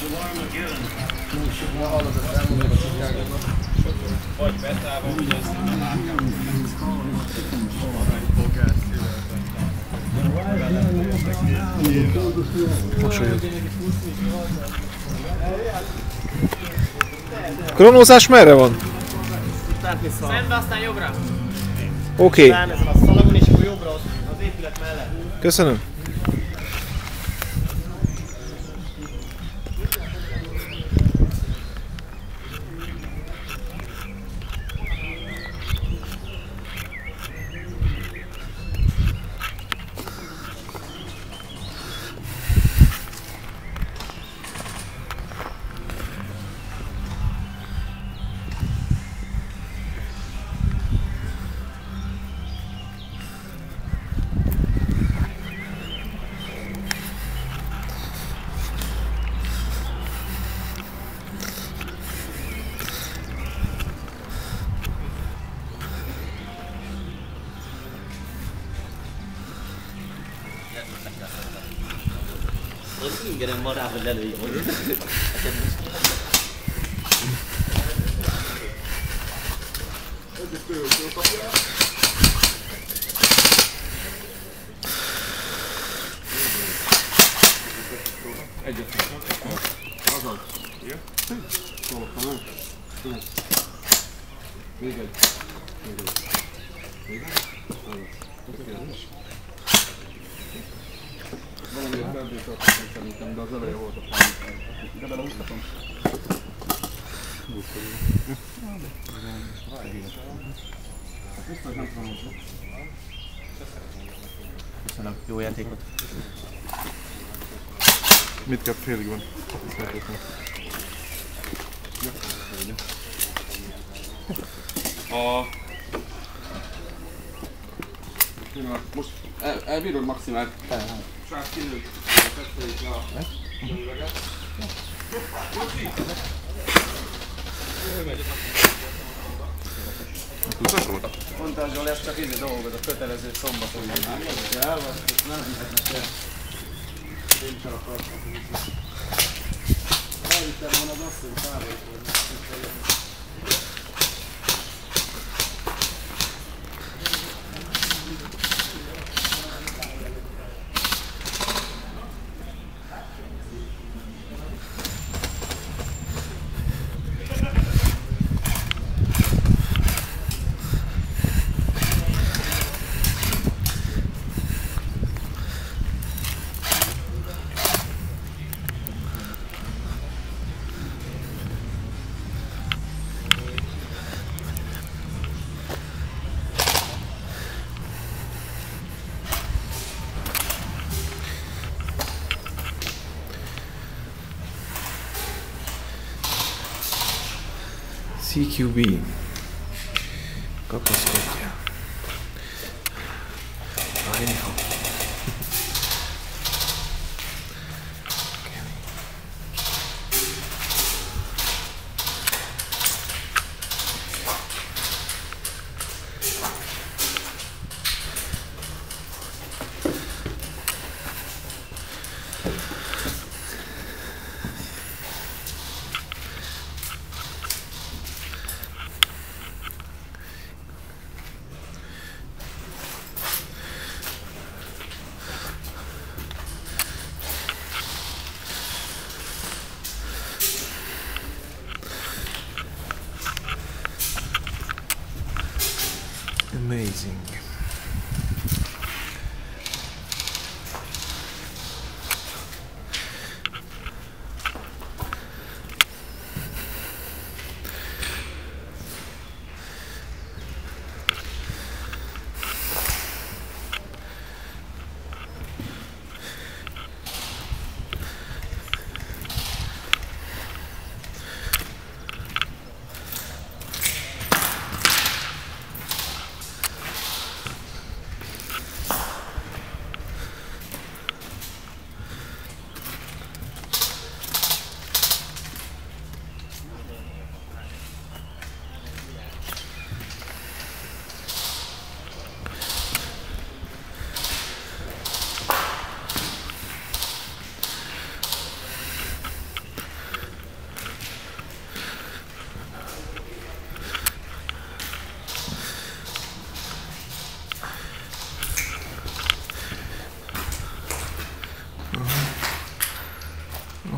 Na hallod, ezt elmondom a Chicago-ban. Vagy betálva, vagy ezt a lárkában. Aranypolgár szívesen. Mosolyog. Kronózás merre van? Szembe, aztán jobbra. Oké. Ezen a szalagon, és akkor jobbra az épület mellett. Köszönöm. Az ingerem van rá, hogy lelőjön. Valamiért felbírtottam szerintem, de az eleje volt a pályán. De belehúztatom? Biztos nem tudom, hogy Köszönöm, jó játékot. Mit kell félig van? most elbírod maximált. Srác kinőtt, tetszőjük le a üveget. Mondta Zsoli, ez csak ízni dolgod, a kötelező szombaton. Elvasztott, nem hihetnek el. Én sem akartam. Elvittem volna az asszony szállókor. CQB. Kapaszkodja. Anyhow. Amazing.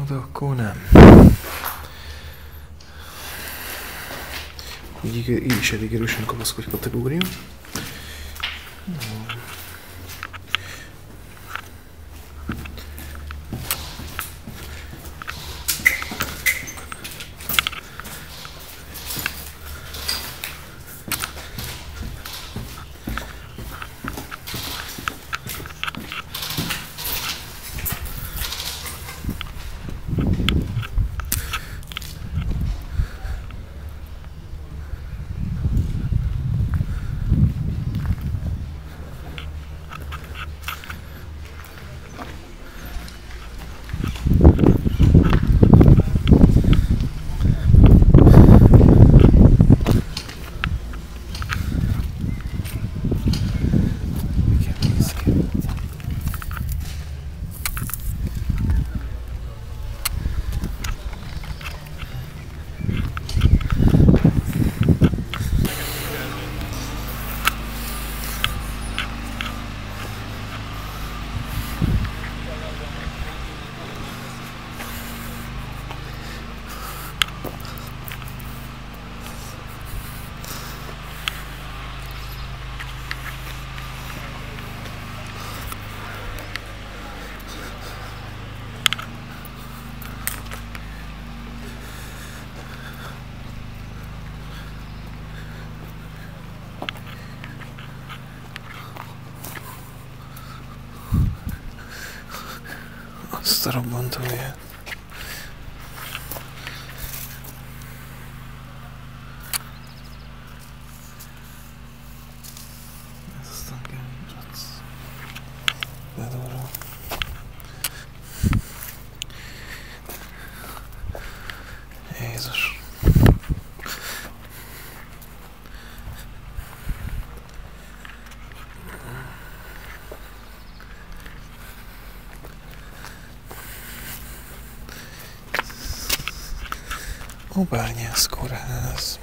de akkor nem. Így is elég erősen kapaszkodj kategória. Azt a robbantóját. Ez aztán kemény. Bedorol. Jézus. A Bányász kórház.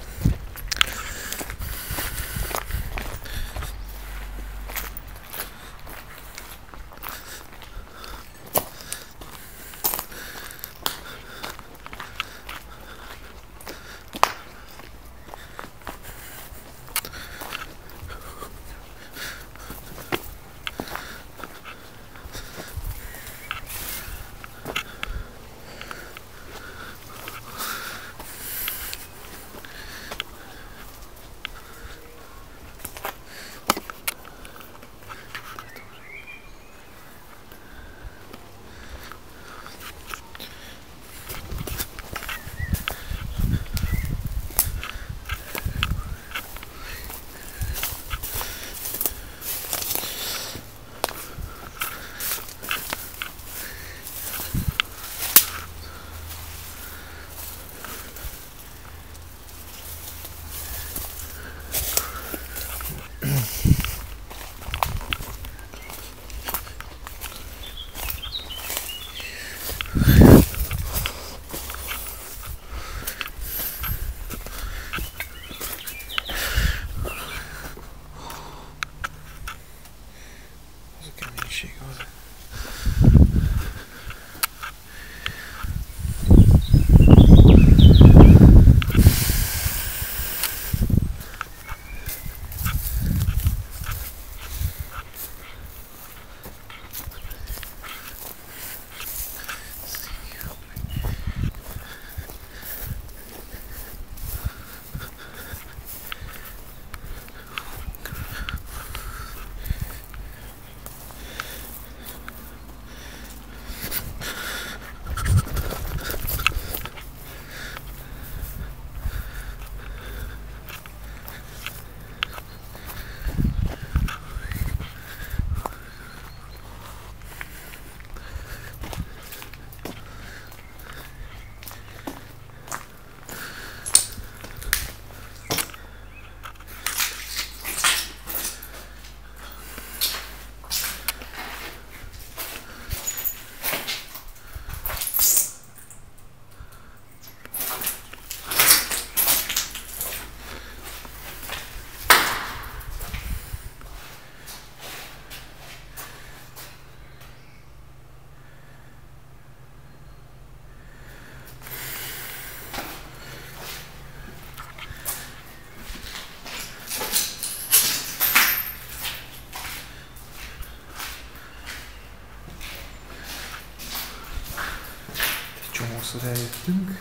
háromszor eljöttünk.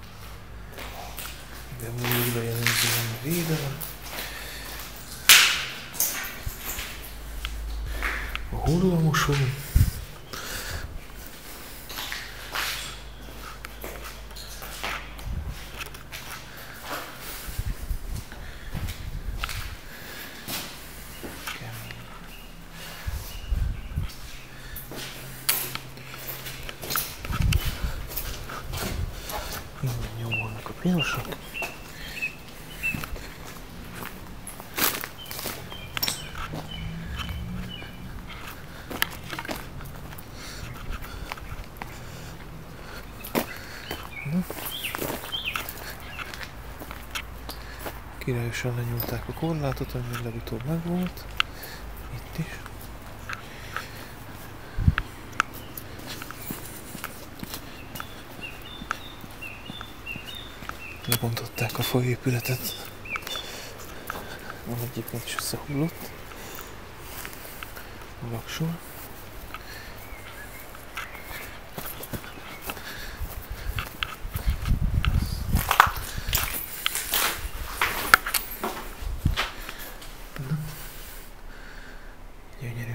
Igen, még bejelentően védelem. A hullamoson. Pirosak. Királyosan lenyúlták a korlátot, ami legutóbb megvolt. Itt is. Lebontották a faépületet, ahol egyébként is összehullott a laksor. Gyönyörű.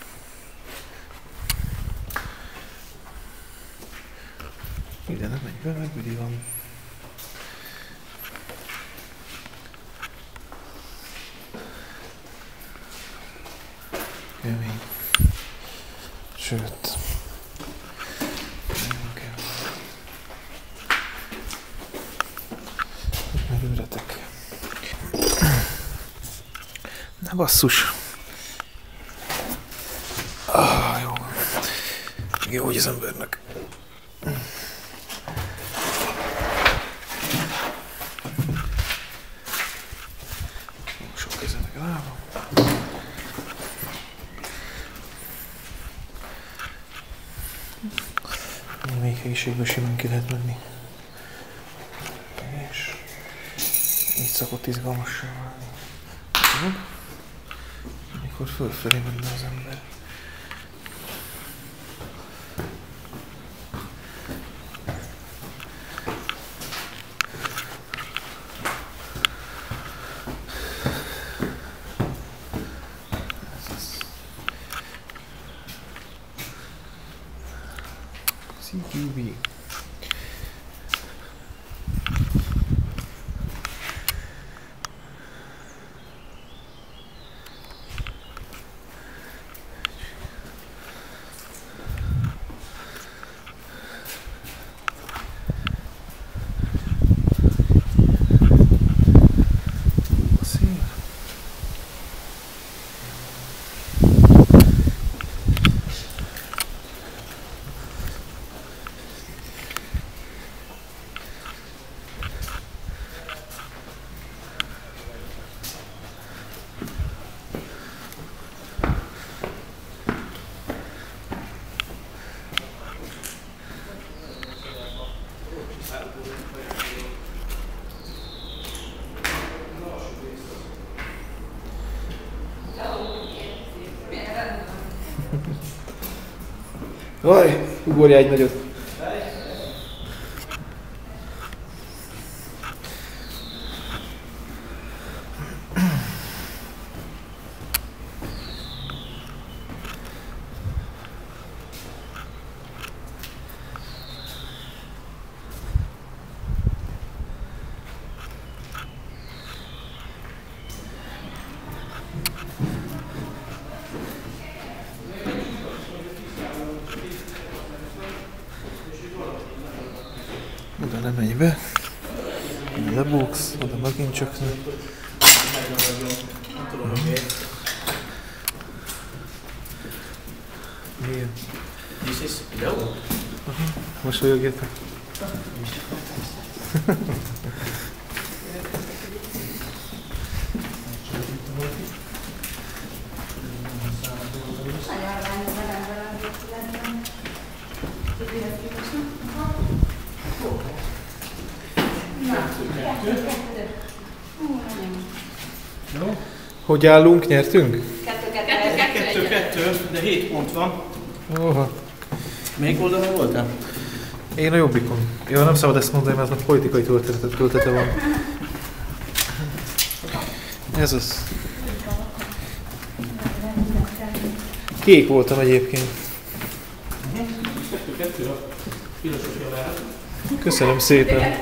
Ide nem menj be, meg üdi van. Kemény. Sőt. Nem kell. Meg őretek. Ne basszus. Jó. Jó, hogy az embernek. Sok keze meg lábam. Még helyiségben simán ki lehet menni. És így szokott izgalmassá válni. Tudod? Amikor fölfelé menne az ember. CQB. Vaj, ugorjál egy nagyot. Oda nem menj be, lebóksz, oda megint csak nem. Milyen? Mosolyogjatok. Hogy állunk? Nyertünk? 2-2, de 7 pont van. Oha. Melyik oldalon voltál? Én a Jobbikon. Jó, nem szabad ezt mondani, mert aznak politikai töltete van. Ez az. Kék voltam egyébként. Köszönöm szépen.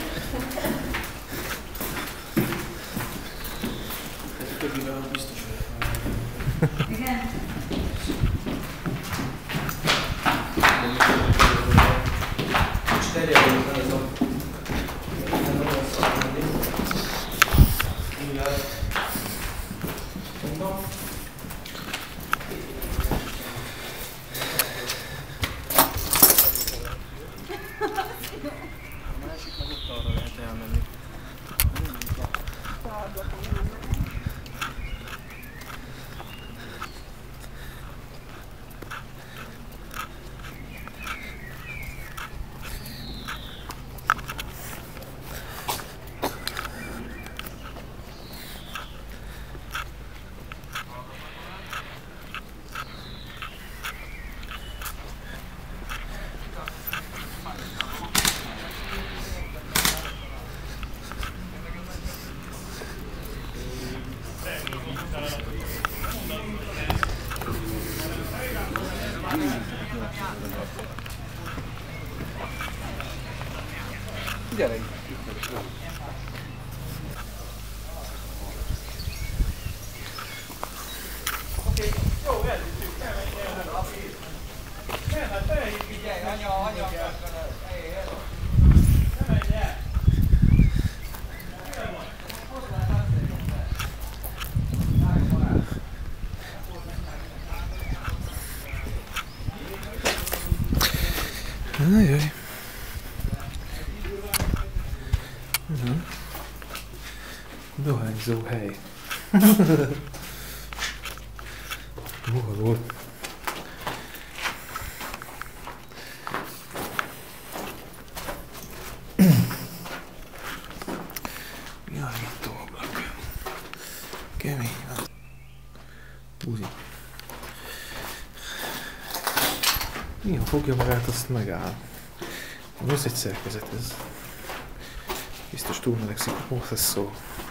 Gyere itt. Ajaj. Dohányzó hely. Hol volt? Világító ablak. Kemény. Buzi. Milyen fogja magát, azt megáll. Ez egy szerkezet ez. Biztos túlmelegszik a processzor.